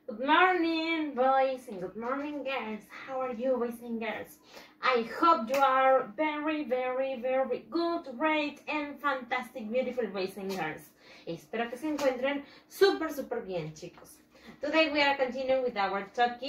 Good morning, boys, and good morning, girls. How are you, boys and girls? I hope you are very, very, very good, great, and fantastic, beautiful boys and girls. Espero que se encuentren súper, súper bien, chicos. Today we are continuing with our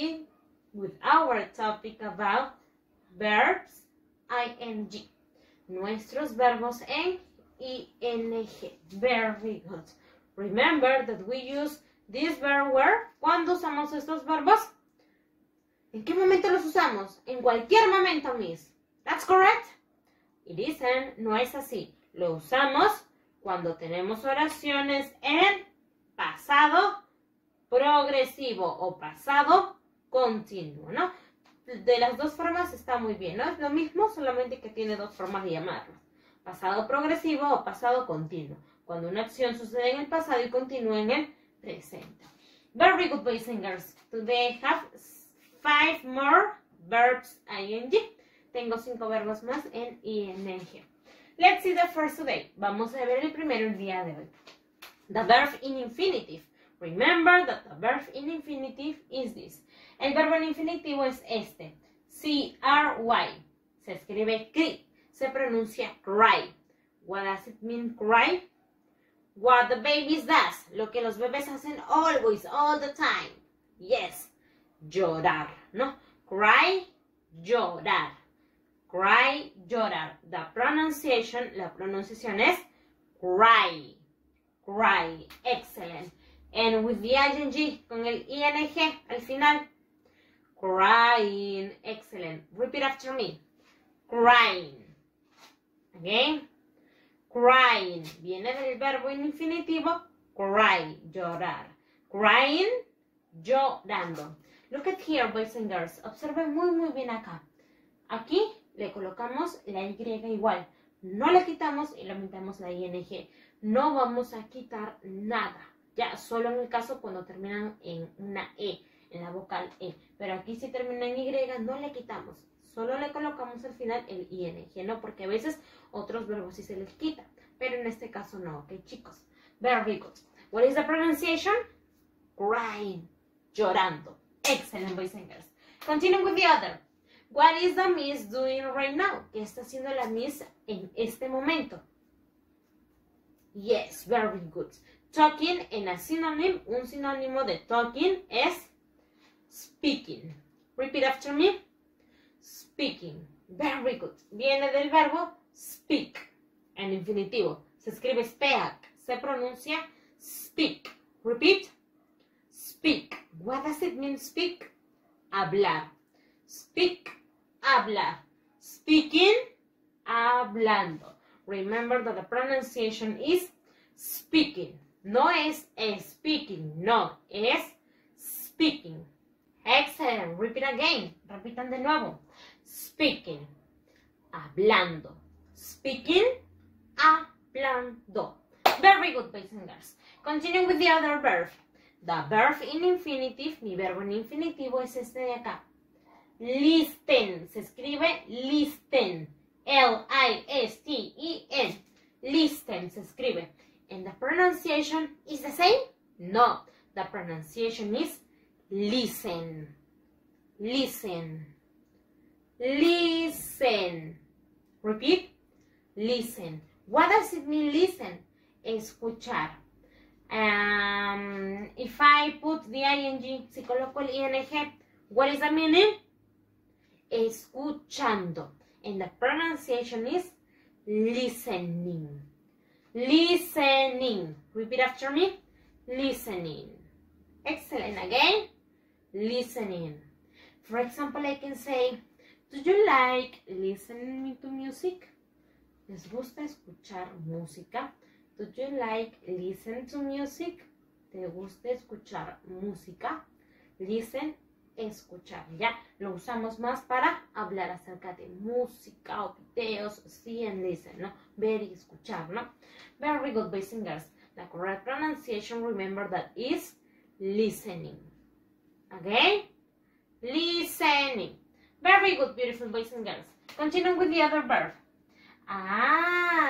topic about verbs ing. Nuestros verbos en ing. Very good. Remember that we use this verb where. ¿Cuándo usamos estos verbos? ¿En qué momento los usamos? En cualquier momento, miss. That's correct? It isn't. No es así. Lo usamos cuando tenemos oraciones en pasado progresivo o pasado continuo, ¿no? De las dos formas está muy bien, ¿no? Es lo mismo, solamente que tiene dos formas de llamarlo. Pasado progresivo o pasado continuo. Cuando una acción sucede en el pasado y continúa en el presente. Very good, boys and girls. Today I have 5 more verbs ing. Tengo 5 verbos más en ing. Let's see the first today. Vamos a ver el primero el día de hoy. The verb in infinitive. Remember that the verb in infinitive is this. El verbo en infinitivo es este. C-R-Y. Se escribe cry. Se pronuncia cry. What does it mean, cry? What the babies does. Lo que los bebés hacen always, all the time. Yes. Llorar, ¿no? Cry, llorar. Cry, llorar. The pronunciation, la pronunciación es cry. Cry. Excellent. And with the ing, con el ing al final. Crying. Excellent. Repeat after me. Crying. Again. Crying. Viene del verbo en infinitivo. Cry. Llorar. Crying. Llorando. Look at here, boys and girls. Observen muy, muy bien acá. Aquí le colocamos la Y igual. No le quitamos y le aumentamos la ING. No vamos a quitar nada. Ya, solo en el caso cuando terminan en una E, en la vocal E. Pero aquí si termina en Y, no le quitamos. Solo le colocamos al final el ING, ¿no? Porque a veces otros verbos sí se les quita. Pero en este caso no, ¿ok, chicos? Very good. What is the pronunciation? Crying. Llorando. Excellent, boys and girls. Continuing with the other. What is the miss doing right now? ¿Qué está haciendo la miss en este momento? Yes, very good. Talking en a synonym, un sinónimo de talking es speaking. Repeat after me. Speaking. Very good. Viene del verbo speak, en infinitivo. Se escribe speak. Se pronuncia speak. Repeat. Speak. What does it mean, speak? Hablar. Speak. Hablar. Speaking. Hablando. Remember that the pronunciation is speaking. No es speaking, no, es speaking. Excellent. Repeat again. Repitan de nuevo. Speaking. Hablando. Speaking. Hablando. Very good, boys and girls. Continuing with the other verb. The verb in infinitive, mi verbo en infinitivo es este de acá. Listen. Se escribe listen. L-I-S-T-E-N. Listen se escribe. And the pronunciation is the same? No. The pronunciation is listen. Listen. Listen. Repeat. Listen. What does it mean, listen? Escuchar. If I put the ing, si coloco el ing, what is the meaning? Escuchando. And the pronunciation is listening. Listening. Repeat after me. Listening. Excellent. Again. Listening. For example, I can say, do you like listening to music? ¿Les gusta escuchar música? Do you like listen to music? ¿Te gusta escuchar música? Listen, escuchar. Ya lo usamos más para hablar acerca de música o videos, see and listen, ¿no? Ver y escuchar, ¿no? Very good, boys and girls. The correct pronunciation, remember that is listening. Again, listening. Very good, beautiful boys and girls. Continuing with the other verb.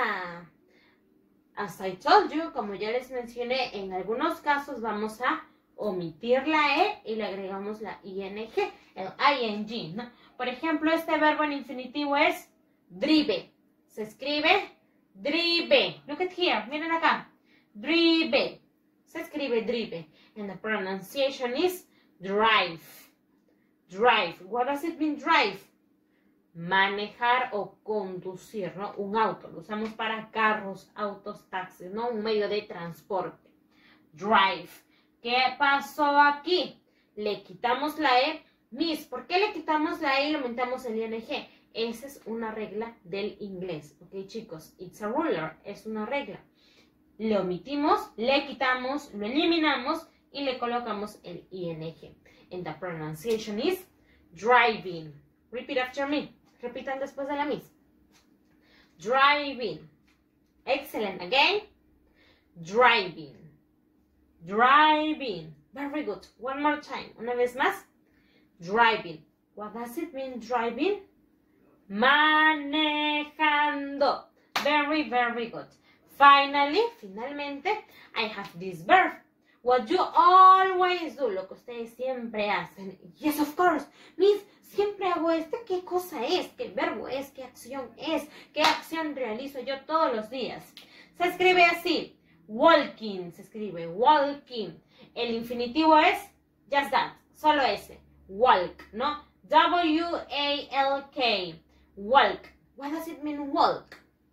As I told you, como ya les mencioné, en algunos casos vamos a omitir la E y le agregamos la ING, el ING, ¿no? Por ejemplo, este verbo en infinitivo es drive. Se escribe drive. Look at here, miren acá. Drive. Se escribe drive. And the pronunciation is drive. Drive. What does it mean, drive? Manejar o conducir, ¿no? Un auto. Lo usamos para carros, autos, taxis, ¿no? Un medio de transporte. Drive. ¿Qué pasó aquí? Le quitamos la E. Miss, ¿por qué le quitamos la E y le aumentamos el ING? Esa es una regla del inglés. ¿Ok, chicos? It's a ruler. Es una regla. Le omitimos, le quitamos, lo eliminamos y le colocamos el ING. And the pronunciation is driving. Repeat after me. Repitan después de la Miss. Driving. Excellent. Again. Driving. Driving. Very good. One more time. Una vez más. Driving. What does it mean, driving? Manejando. Very, very good. Finalmente, I have this verb. What you always do. Lo que ustedes siempre hacen. Yes, of course. Miss, siempre hago esto. ¿Qué cosa es? ¿Qué verbo es? ¿Qué acción es? ¿Qué acción realizo yo todos los días? Se escribe así. Walking, se escribe walking. El infinitivo es just that, solo ese. Walk, ¿no? W-A-L-K. Walk. What does it mean, walk?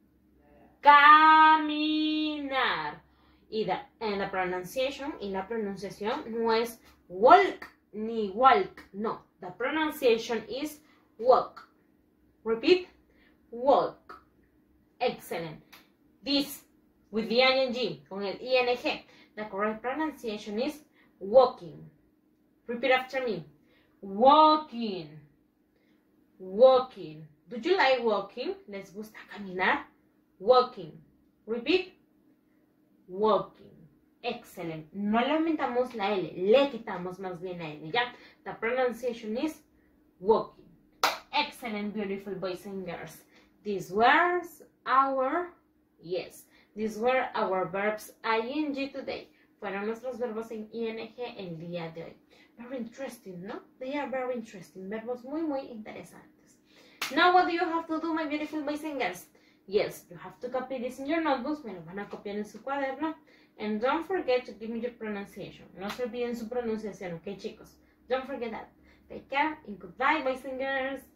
Caminar. Y la pronunciación no es walk ni walk, no. The pronunciation is walk. Repeat. Walk. Excellent. This with the ing, con el ing. The correct pronunciation is walking. Repeat after me. Walking. Walking. Do you like walking? ¿Les gusta caminar? Walking. Repeat. Walking. Excellent. No le aumentamos la L, le quitamos más bien la L, ¿ya? The pronunciation is walking. Excellent, beautiful boys and girls. These were our verbs ing today. Fueron nuestros verbos en ing el día de hoy. Very interesting, ¿no? They are very interesting. Verbos muy, muy interesantes. Now what do you have to do, my beautiful boys and girls? Yes, you have to copy this in your notebooks. Me lo van a copiar en su cuaderno. And don't forget to give me your pronunciation. No se olviden su pronunciación, ¿ok, chicos? Don't forget that. Take care and goodbye, boys and girls.